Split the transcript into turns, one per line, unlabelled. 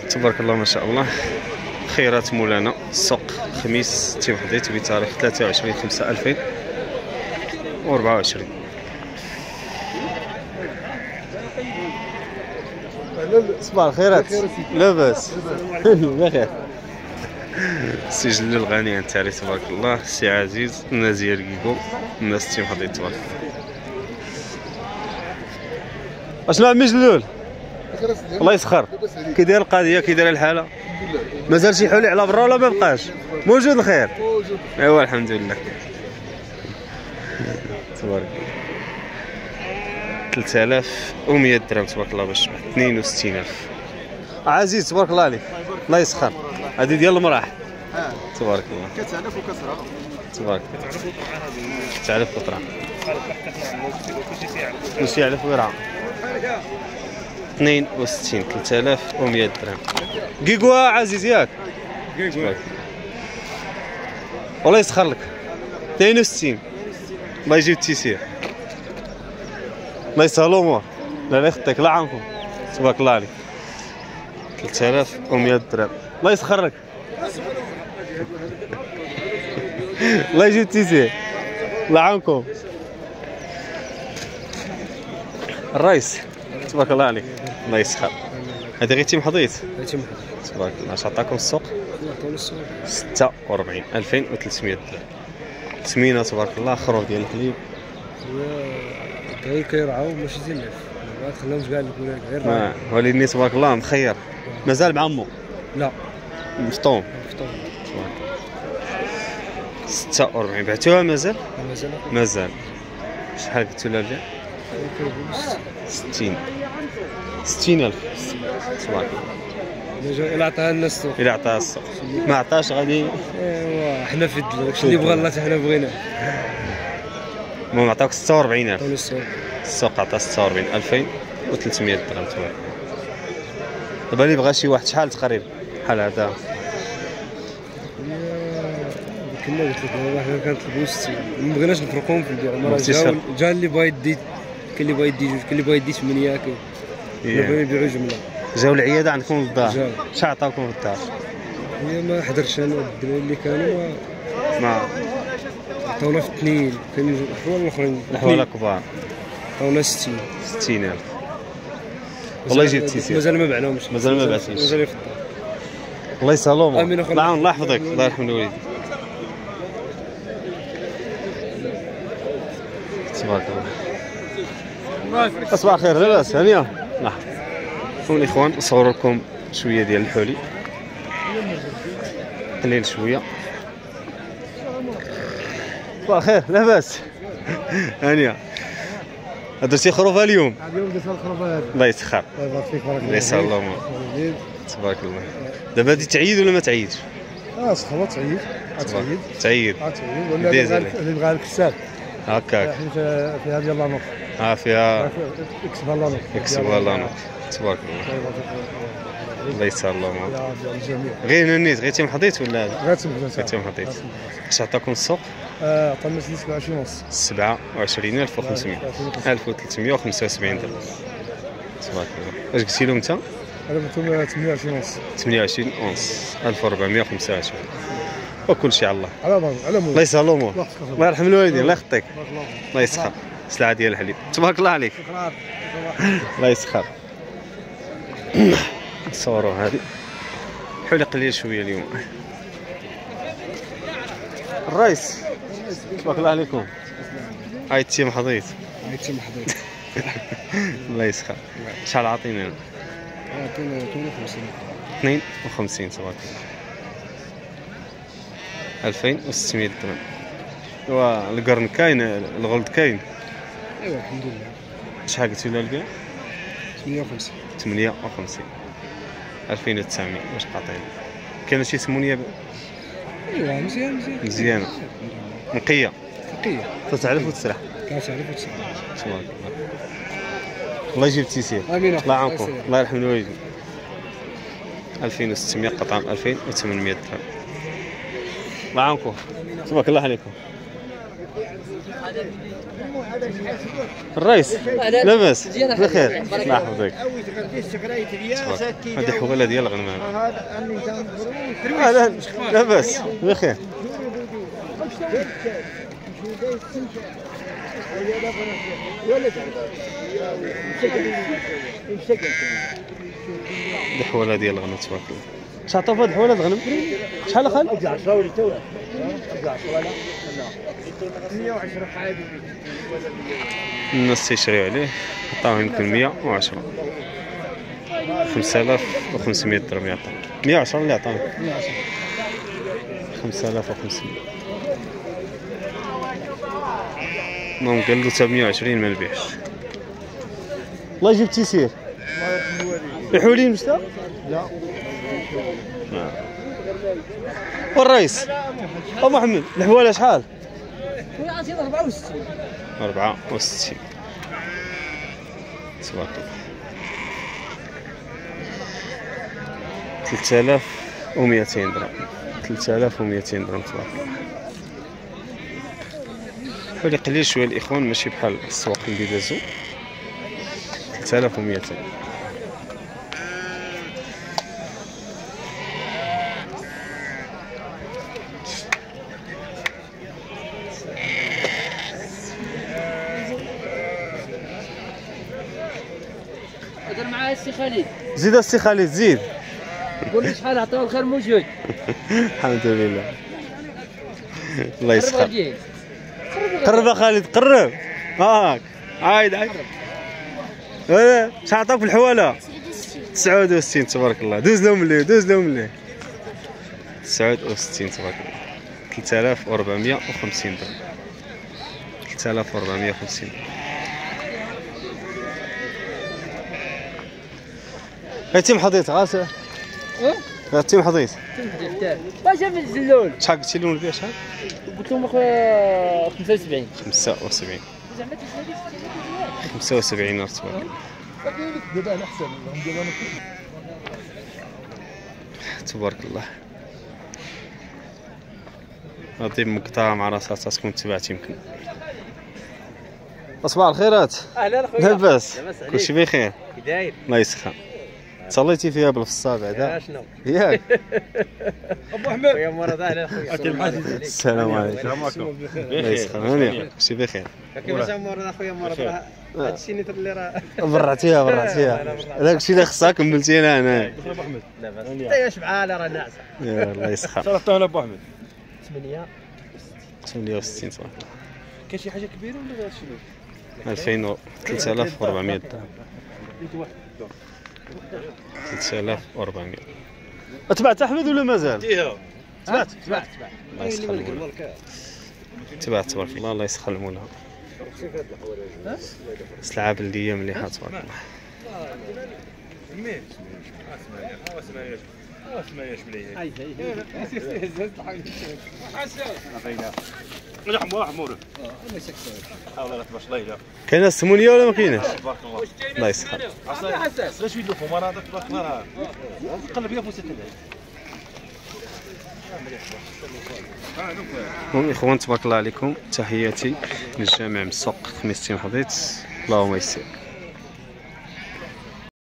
تبارك الله ما شاء الله. خيرات مولانا السوق الخميس تيم حضيت بتاريخ 23/5/2024. صباح الخيرات. لاباس بخير. سي جلال الغني انت عليه تبارك الله. سي عزيز نازيه ركيكو الناس تيم حضيت تبارك الله. اشنو عمي جلول؟ الله يسخر. كي داير القضيه كي داير الحاله؟ مازال شي حولي على برا ولا ما بقاش؟ موجود الخير؟ موجود. ايوا الحمد لله. تبارك الله. 3100 درهم تبارك الله باش 62000. عزيز تبارك الله عليك. الله يسخر. هذه ديال المراح. تبارك الله. كتعلف وكسرها. تبارك الله. تعلف وطرا. كلشي يعلف ويرعى. 62 3100 درهم. كيكوا عزيز ياك؟ كيكوا. والله يسخر لك. 62. الله يجيب التيسير. الله يسهل الامور. لا يخطيك لا عنكم. تبارك الله عليك. 3100 درهم. الله يسخر لك. الله يجيب التيسير. الله عنكم. الرئيس تبارك الله عليك. الله يسخر. هذا غير تيم حضيت؟ تيم حضيت. تبارك الله. اش عطاكم السوق؟ 46,2300 درهم. سمينه تبارك الله. خروف ديال الحليب.
غير كيرعاو ماشي زين خلاهم كاع الولاد غير
وليدني تبارك الله مخير. مازال بعمو؟
لا
مفطوم. 46 بعتوها مازال؟ مازال. شحال قلتوا لها البيع؟ 60,000. تبارك الله.
إلا عطاها لنا السوق.
إلا عطاها السوق. ما عطاش غادي.
ايوا حنا في داكشي اللي بغا الله حتى حنا بغيناه.
المهم عطاك 46,000. السوق عطا 46,300 درهم. تبارك الله. دابا اللي بغى شي واحد شحال تقريبا بحال هذا؟
كنا قلت لك حنا كنطلبوا 60. ما بغيناش نفرقوهم في البيع. جا اللي بغا يدي، كاين اللي بغا يدي جوج، كاين اللي بغا يدي 8. كاين اللي بغا يبيعوا جمله.
جاو العياده عندكم للدار؟ شحال عطاوكم في الدار؟
هي ما حضرتش انا. الدراري اللي كانوا
ما
عطاونا في 2. كاين الحوال الاخرين
الحوال كبار
عطاونا 60,000.
والله يجيب التيسير.
مازال ما بعناهمش.
مازال ما بعتيش.
مازال في الدار.
الله يسهلهم.
امين اخويا.
الله يحفظك. الله يرحم الوالدين. تبارك الله. صباح الخير. لاباس هانيه؟ لحظه. الاخوان نصور لكم شويه ديال الحولي. قليل شويه. صباح الخير. لاباس هانيه؟ درتي خروفه اليوم؟
اليوم درت الخروفه هذه.
الله يسخر.
الله يبارك فيك. بارك
الله يسهل الامور. تبارك الله. دابا هادي تعيد ولا ما تعيدش؟
سخرت تعيد.
تعيد.
ولا اللي بغا الكساب
هكاك.
حيت فيها ديال لانوط.
فيها
اكسبها لانوط.
اكسبها لانوط. تبارك الله. الله يسهل الامور. غير النيت غير تيم حضيت ولا هذا؟ غير تيم حضيت. اش عطاكم السوق؟
عطانا 27 ونص.
27,500. 1,375 درهم. تبارك الله. اش قلتي لهم انت؟
انا قلت لهم 28 ونص.
28 ونص. 1,425. وكل شيء على الله.
على الله.
الله يسهل الامور. الله يرحم الوالدين. الله يخطيك. الله يسخر. سلعه ديال الحليب. تبارك الله عليك. الله يسخر. نصوروا هذه حولي قليل شويه اليوم. الرئيس تبارك الله عليكم. هاي التيم حضيت. الله يسخر. شحال عاطينا؟
عطينا
52 تبارك الله. 2,600 درهم. والقرن كاين الغلد كاين.
ايوا الحمد لله.
شحال قلتي له البيع؟
58.
58. 2,900 واش قاطعين؟ كاينه شي ثمانيه؟
ايوا مزيانه.
نقيه.
نقيه.
تعرف وتسرح.
كتعرف وتسرح.
تبارك الله. الله يجيب التيسير.
امين.
الله يعاونكم. الله يرحم الوالدين. 2,600 قطعه 2,800 درهم. الله يعاونكم. تبارك الله عليكم. الرئيس لاباس بخير الله يحفظك. هذه حواله ديال الغنم. اهلا لاباس بخير. هذه حواله ديال الغنم تبارك الله. شعطوا هاد حواله الغنم شحال اخال؟
10 تو 10 ولا 110 حاجه
الناس تيشريو عليه عطاوه يمكن 110 5500 درهم يعطي 110 اللي عطاوه 5500. المهم قال له حتى 120 ما نبيعش. الله يجيب تيسير. الحولين مشتا؟
لا.
والرئيس أبو محمد الحواله شحال؟
64
64 تبارك الله. 3200 درهم 3200 درهم تبارك الله. حولي قليل شويه الاخوان ماشي بحال السواق اللي دازو. 3200
هضر معاه السي خالد.
زيد السي خالد زيد.
قول لي شحال عطاو الخير موجود.
الحمد لله الله يسخر. قرب خالد قرب هاك عايد شحال عطاك في الحواله؟ 69 تبارك الله. دوز لهم اللي 69 تبارك الله. 3450 درهم 3450 درهم. يتم حضيت غاسه يتم حضيت
واش في الزلول
شحال قلتي لهم البيع شحال؟
قلت لهم 75
75 75 نار تبارك الله.
دابا على حساب
تبارك الله. غادي مقطع مع راسها تكون تبعت يمكن. صباح الخيرات.
اهلا خويا
لاباس كلشي بخير
كي داير
الله يسخن. صليتي فيها بالفصا بعدا
شنو
ياك
ابو احمد خويا مرض. اهلا خويا
السلام عليكم الله يسخن هاني كلشي بخير.
كيفاش مرض اخويا مرض هادشي اللي راه
برعتيها هذاك الشيء اللي خصها كملتي انا هنا.
ابو احمد لاباس انت يا شبعانه راه ناعسه.
الله يسخن.
شرطنا ابو احمد
68 صافي.
كاين شي حاجه كبيره ولا شنو؟
3400 درهم 3400. تبعت احمد ولا مازال؟
تبعت
الله يسخن المولى. تبعت تبارك الله الله يسخن المولى. سلعه بلديه مليحه تبارك الله. كاينه السمونيه ولا ما كايناش؟ الله يسخن. المهم اخوان تبارك الله عليكم، تحياتي من الجامع من السوق خميس تيم حضيت. اللهم يسر.